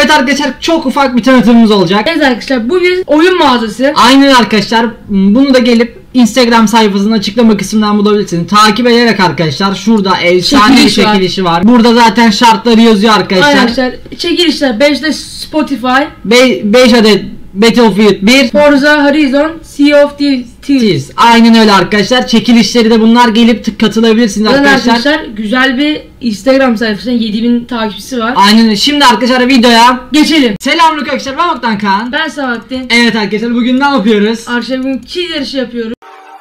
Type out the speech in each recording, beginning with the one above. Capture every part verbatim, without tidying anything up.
Evet arkadaşlar, çok ufak bir tanıtımımız olacak. Evet arkadaşlar, bu bir oyun mağazası. Aynen arkadaşlar, bunu da gelip Instagram sayfasının açıklama kısmından bulabilirsiniz. Takip ederek arkadaşlar, şurada efsane bir Çekiliş var. çekilişi var. Burada zaten şartları yazıyor arkadaşlar. Arkadaşlar çekilişler beşte Spotify, beş adet Battlefield bir, Forza Horizon, Sea of Thieves. Aynen öyle arkadaşlar. Çekilişleri de bunlar, gelip tık katılabilirsiniz arkadaşlar. arkadaşlar. Güzel bir Instagram sayfasında yedi bin takipçisi var. Aynen öyle. Şimdi arkadaşlar videoya geçelim. Selamünaleyküm arkadaşlar, ben Oktan Kaan. Ben Sabahattin. Evet arkadaşlar, bugün ne yapıyoruz? Arkadaşlar bugün kill yarışı yapıyoruz.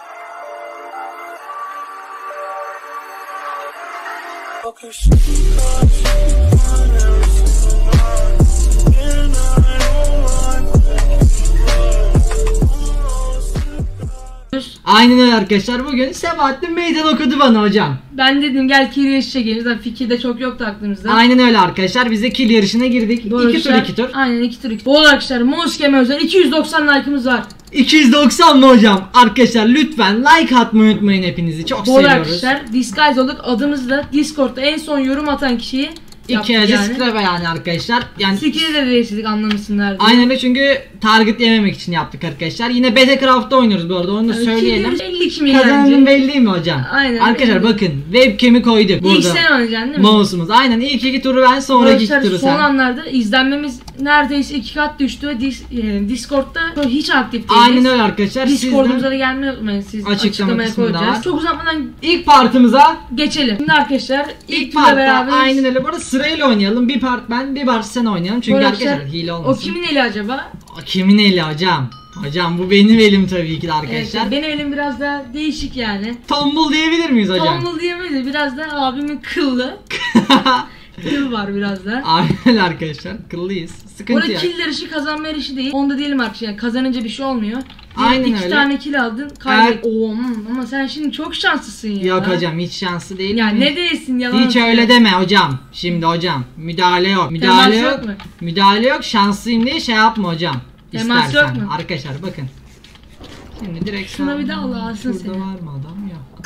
Aynen öyle arkadaşlar, bugün Sebahattin meydan okudu bana hocam. Ben dedim gel kill yarışı çekelim. Zaten fikir de çok yoktu aklımızda. Aynen öyle arkadaşlar, biz de kill yarışına girdik. iki tur iki tur. Aynen iki tur iki tur. Bu arkadaşlar Moskeme özel iki yüz doksan like'ımız var. iki yüz doksan mı hocam? Arkadaşlar lütfen like atmayı unutmayın, hepinizi çok Bu seviyoruz. arkadaşlar Disguise olduk, adımızı da Discord'da en son yorum atan kişiyi İki acı yani. yani arkadaşlar. Yani Skill'i de değiştirdik, anlamışsınlar diye. aynen öyle, çünkü target yememek için yaptık arkadaşlar. Yine Battlecraft'ta oynuyoruz bu arada, onu da yani söyleyelim. elli kimi Kazanın belli değil mi hocam? Aynen. Arkadaşlar belli. bakın, webcam'i koyduk burada. İlk sen oynayacaksın değil mi? Mouse'umuz. Aynen, ilk iki turu ben, sonraki iki turu sen. Son anlarda izlenmemiz neredeyse iki kat düştü ve dis, e, Discord'da hiç aktif değiliz. Aynen öyle arkadaşlar. Discord'umuza da gelmeyi unutmayın, siz açıklamaya koyacağız. Çok uzatmadan ilk partımıza geçelim. Şimdi arkadaşlar ilk, ilk turla beraber. Aynen öyle. Bu arada sırayla oynayalım. Bir part ben, bir part sen oynayalım. Çünkü arkadaşlar hile olmasın. O kimin eli acaba? O kimin eli hocam? Hocam bu benim elim tabii ki de arkadaşlar. Evet, benim elim biraz daha değişik yani. Tombul diyebilir miyiz hocam? Tombul diyemeyiz, biraz da abimin kıllı. Kıl var biraz da. Aynen arkadaşlar, kıllıyız. Sıkıntı Burada yok. kill yarışı kazanma yarışı değil. Onda diyelim arkadaşlar, yani kazanınca bir şey olmuyor. Aynen iki öyle. tane kill aldın, kaybet. Eğer... Oo, ama sen şimdi çok şanslısın ya. Yok hocam, hiç şanslı değil. Ya ne değilsin, yalan. Hiç öyle deme hocam. Şimdi hocam, müdahale yok. Müdahale yok. yok mu? Müdahale yok. Şanslıyım diye şey yapma hocam. Temas İstersen. yok mu? Arkadaşlar bakın. Şimdi direkt şuna sağ... bir daha Allah alsın Şurada seni. var mı adam? Yok.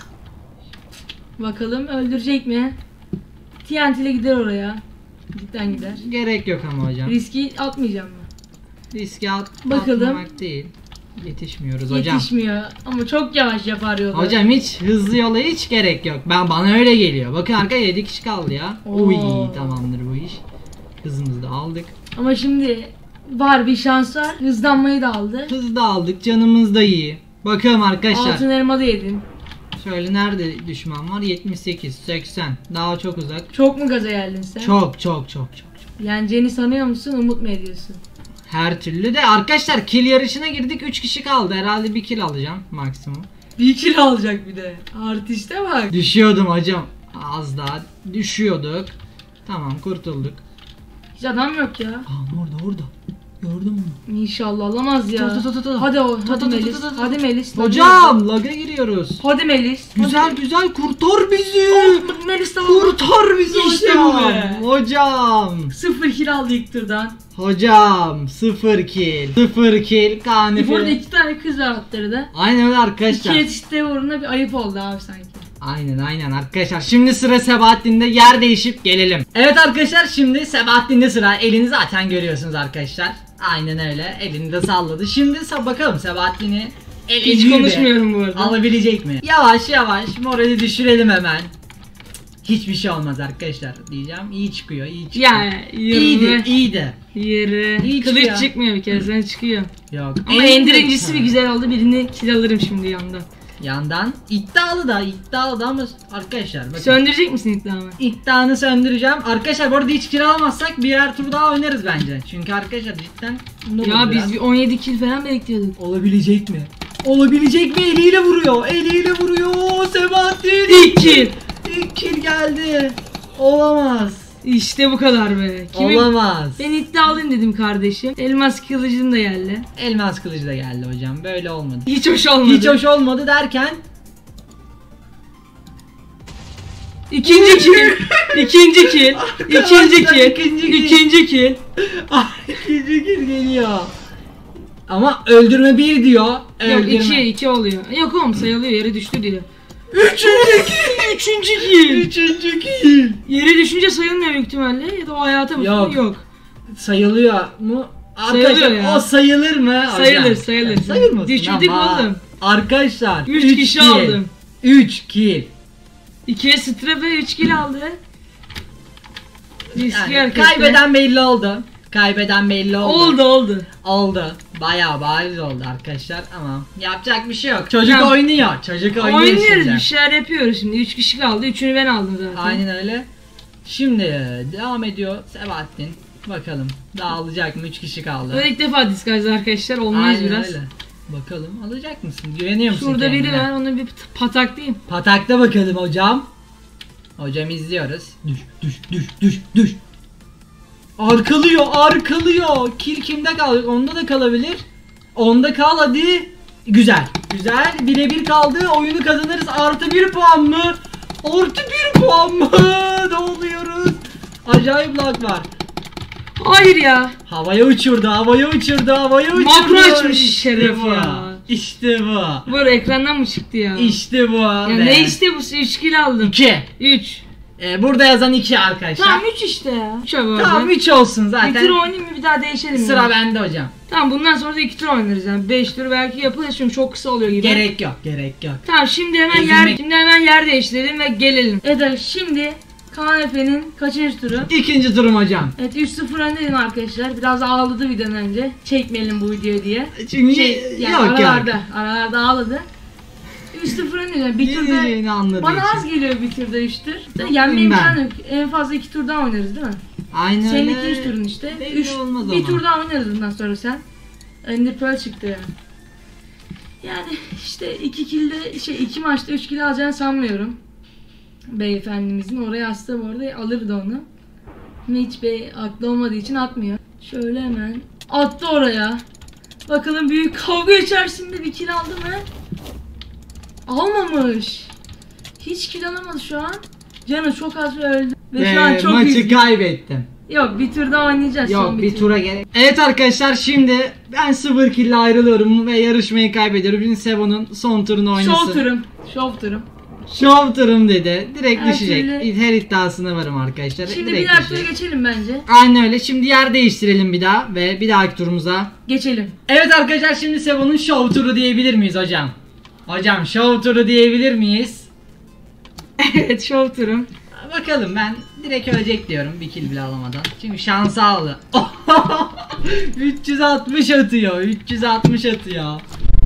Bakalım öldürecek mi? T N T ile gider oraya. Cidden gider. Gerek yok ama hocam. Riski atmayacağım mı? Riski at, bakalım. Atmamak değil. Yetişmiyoruz hocam. Yetişmiyor ama çok yavaş yapar yolda. Hocam hiç hızlı yola hiç gerek yok. Ben bana öyle geliyor. Bakın arkaya yedi kişi kaldı ya. Oo. Uy, tamamdır bu iş. Hızımızı da aldık. Ama şimdi var bir şans var. Hızlanmayı da aldı. Hız da aldık. Canımız da iyi. Bakalım arkadaşlar. Altın elma da yedin. Şöyle nerede düşman var? yetmiş sekiz, seksen. Daha çok uzak. Çok mu gaza geldin sen? Çok çok çok çok. çok. Yeneceğini sanıyor musun? Umut mu ediyorsun? Her türlü de arkadaşlar, kill yarışına girdik. üç kişi kaldı. Herhalde bir kill alacağım maksimum. Bir kill alacak bir de. Artiste bak. Düşüyordum hocam. Az daha düşüyorduk. Tamam, kurtulduk. Hiç adam yok ya. Aa, orada orada. Gördün mü? İnşallah alamaz ya. Tut, tut, tut, tut. Hadi o. Tut, Hadi tut, tut, Melis. tut, tut. Hadi Melis. Hocam laga giriyoruz. Hadi Melis. Güzel Hadi. güzel kurtar bizi. Oh, Melis tamam. Kurtar bizi İşte hocam. bu be. Hocam. Sıfır kill aldı ilk turdan. Hocam sıfır kill. Sıfır kill. Kanefe. Burada iki tane kız var attırdı. Aynen öyle arkadaşlar. İki yetiştiği uğruna bir ayıp oldu abi sanki. Aynen aynen arkadaşlar. Şimdi sıra Sebahattin'de, yer değişip gelelim. Evet arkadaşlar, şimdi Sebahattin'de sıra. Elini zaten görüyorsunuz arkadaşlar. Aynen öyle. Elini de salladı. Şimdi bakalım Sebahattin'i Hiç konuşmuyorum bu arada. alabilecek mi? Yavaş yavaş morali düşürelim hemen. Hiçbir şey olmaz arkadaşlar diyeceğim. İyi çıkıyor, iyi çıkıyor. Yani iyiydi, iyiydi. Yeri. İyi Kılıç çıkıyor. çıkmıyor bir kere, sana çıkıyor. Yok. Ama endirincisi bir güzel oldu. Birini kill alırım şimdi yandan. Yandan iddialı da iddialı da ama arkadaşlar bakın. Söndürecek misin iddiamı? İddianı söndüreceğim. Arkadaşlar bu arada hiç kiralamazsak birer tur daha oynarız bence. Çünkü arkadaşlar cidden ya biz bir on yedi kill falan bekliyorduk. olabilecek mi? Olabilecek mi? Eliyle vuruyor. Eliyle vuruyor. Sebahattin. İlk kill. İlk kill geldi. Olamaz. İşte bu kadar be. Kimin... Olamaz. Ben iddialıyım dedim kardeşim. Elmas kılıcım da geldi. Elmas kılıcı da geldi hocam. Böyle olmadı. Hiç hoş olmadı. Hiç hoş olmadı derken İkinci kill. İkinci kill. İkinci kill. İkinci kill. İkinci kill. ikinci kill geliyor. Ama öldürme bir diyor. Yok Öldürme. iki, iki oluyor. Yok oğlum sayılıyor, yere düştü diyor. Üçüncü kill. Üçüncü kill. Üçüncü kill. Yere düşünce sayılmıyor büyük ihtimalle ya da o hayata mı? Yok. Yok. sayılıyor mu? Sayılıyor Arkadaşlar ya. o sayılır mı? hocam? Sayılır, sayılır. Sayılmasın Düşürdük ama. oğlum. Arkadaşlar üç kişi aldım. üç kill. ikiye strap ve üç kill aldı. Riski Yani arkadaşlar. kaybeden belli oldu. Kaybeden belli oldu. Oldu oldu. Oldu. Bayağı bariz oldu arkadaşlar ama yapacak bir şey yok. Çocuk Ya, oynuyor. Çocuk oynuyor Oynuyoruz, şimdi. bir şeyler yapıyoruz şimdi. üç kişi kaldı. üçünü ben aldım zaten. Aynen öyle. Şimdi devam ediyor Sebahattin. Bakalım dağılacak mı? üç kişi kaldı. Öyle ilk defa disguise arkadaşlar. Olmayız Aynen biraz. öyle. Bakalım alacak mısın? Güveniyor musun Şurada kendine? biri var. Onu bir pataklayayım. Patakta bakalım hocam. Hocam izliyoruz. Düş düş düş düş düş. Arkalıyor arkalıyor. Kill kimde kaldı? Onda da kalabilir. Onda kal hadi. Güzel. Güzel. Birebir kaldı. Oyunu kazanırız. Artı bir puan mı? Artı bir puan mı? Ne oluyoruz? Acayip lag var. Hayır ya. Havaya uçurdu, havaya uçurdu, havaya uçurdu. Makro açmış İşte şeref bu. ya. İşte bu. Böyle ekrandan mı çıktı ya? İşte bu. Ya be. ne işte bu? üç kill aldım. iki. üç. Ee, burada yazan iki arkadaşlar. Tamam üç işte ya. üç abi. Tamam üç olsun Bir zaten. tur oynayayım mı bir daha değişelim Sıra ya. bende hocam. Tamam bundan sonra da iki tur oynarız yani. beş tur belki yapılır çünkü çok kısa oluyor gibi. Gerek yok, gerek yok. Tamam şimdi hemen Ezilmek- yer şimdi hemen yer değiştirelim ve gelelim. Evet şimdi Kaan Efe'nin kaçıncı turu? İkinci turum hocam. Evet üç sıfır öndeydim arkadaşlar. Biraz ağladı videodan önce. Çekmeyelim bu videoyu diye. Çünkü Şey, yani yok aralarda, yok. aralarda ağladı. üç sıfır öndeydim. Bir turda Yenileceğini anladığı bana için. az geliyor bir turda üç tur. Yenme Ben. imkanı yok. En fazla iki tur daha oynarız değil mi? Aynen Senin öyle. ikinci turun işte. Belli Üç, olmaz bir ama. tur daha oynarız bundan sonra sen. Ender Pearl çıktı yani. Yani işte iki kilde şey iki maçta üç kill alacağını sanmıyorum. Beyefendimizin oraya astığı bu arada alırdı onu. Ama hiç bey aklı olmadığı için atmıyor. Şöyle hemen attı oraya. Bakalım büyük kavga içerisinde bir kill aldı mı? Almamış. Hiç kill alamadı şu an. Canı çok az ve öldü. Ve Ve şu an çok maçı üzgün. kaybettim. Yok bir tur daha oynayacağız. Yok son bir tur. tura gerek. Evet arkadaşlar şimdi ben sıfır kill ile ayrılıyorum ve yarışmayı kaybediyorum. Şimdi Sebo'nun son turunu oynasın. Şov turum. Şov turum. Şov turum dedi. Direkt Her düşecek. türlü- Her iddiasına varım arkadaşlar. Şimdi Direkt bir dahaki tura düşecek. geçelim bence. Aynen öyle. Şimdi yer değiştirelim bir daha ve bir dahaki turumuza. Geçelim. Evet arkadaşlar şimdi Sebo'nun şov turu diyebilir miyiz hocam? Hocam şov turu diyebilir miyiz? Evet şov turum. Bakalım ben direkt ölecek diyorum bir kill bile alamadan. Çünkü şansı aldı. üç yüz altmış atıyor. üç yüz altmış atıyor.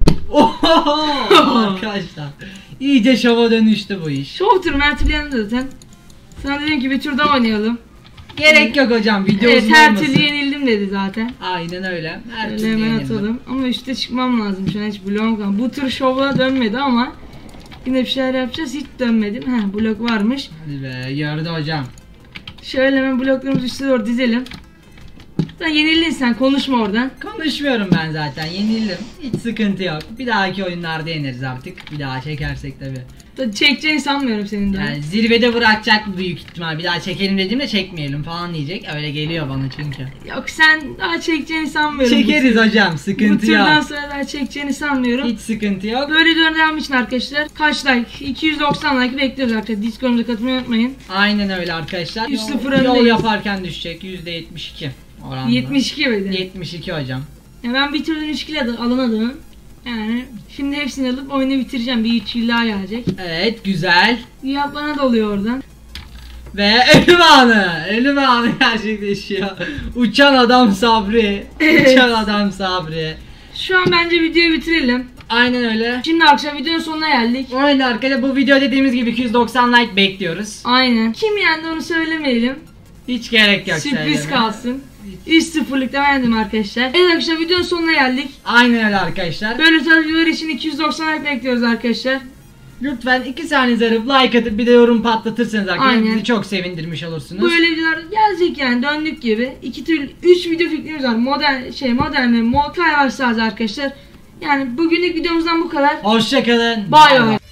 Arkadaşlar iyice şova dönüştü bu iş. Şov turum her türlü yanında zaten. Sana dedim ki bir tur daha oynayalım. Gerek yok hocam video Evet uzun her olmasın. türlü yenildim dedi zaten. Aynen öyle. Her Öyle türlü hemen yenildim. atalım. Ama üstte çıkmam lazım şu an hiç bloğum kalmadı. Bu tur şova dönmedi ama yine bir şeyler yapacağız hiç dönmedim. Heh blok varmış. Hadi be gördü hocam. Şöyle hemen bloklarımızı üstte doğru dizelim. Sen yenildin sen konuşma oradan. Konuşmuyorum ben zaten yenildim. Hiç sıkıntı yok. Bir dahaki oyunlarda yeneriz artık. Bir daha çekersek tabi. Çekeceğini sanmıyorum senin daha. Yani zirvede bırakacak büyük ihtimal. Bir daha çekelim dediğimde çekmeyelim falan diyecek. Öyle geliyor bana çünkü. Yok sen daha çekeceğini sanmıyorum. Çekeriz bu tur- hocam Bu sıkıntı turdan yok. sonra daha çekeceğini sanmıyorum. Hiç sıkıntı yok. Böyle videoların devamı için arkadaşlar kaç like? iki yüz doksan like bekliyoruz arkadaşlar. Discord'umuza katılmayı unutmayın. Aynen öyle arkadaşlar. üç Yol- sıfır Yol öndeyiz. yaparken düşecek yüzde yetmiş iki oranda. yetmiş iki miydi? yetmiş iki hocam. Ya ben bir türlü üç kill adı- alamadım. Yani şimdi hepsini alıp oyunu bitireceğim. Bir üç kill daha gelecek. Evet güzel. Ya bana da oluyor oradan. Ve ölüm anı. Ölüm anı gerçekleşiyor. Uçan adam Sabri. Evet. Uçan adam Sabri. Şu an bence videoyu bitirelim. Aynen öyle. Şimdi akşam videonun sonuna geldik. Aynen arkadaşlar bu video dediğimiz gibi iki yüz doksan like bekliyoruz. Aynen. Kim yendi onu söylemeyelim. Hiç gerek yok Sürpriz söyleme. kalsın. üç sıfırlıkta verdim arkadaşlar. Evet arkadaşlar videonun sonuna geldik. Aynen öyle arkadaşlar. Böyle tarz videolar için iki yüz doksan like bekliyoruz arkadaşlar. Lütfen iki saniye zarıp like atıp bir de yorum patlatırsanız arkadaşlar Aynen. bizi çok sevindirmiş olursunuz. Böyle videolar gelecek yani döndük gibi. İki türlü üç video fikrimiz var. Modern şey modern ve mod kayvarsız arkadaşlar. Yani bugünlük videomuzdan bu kadar. Hoşçakalın. Bay bay.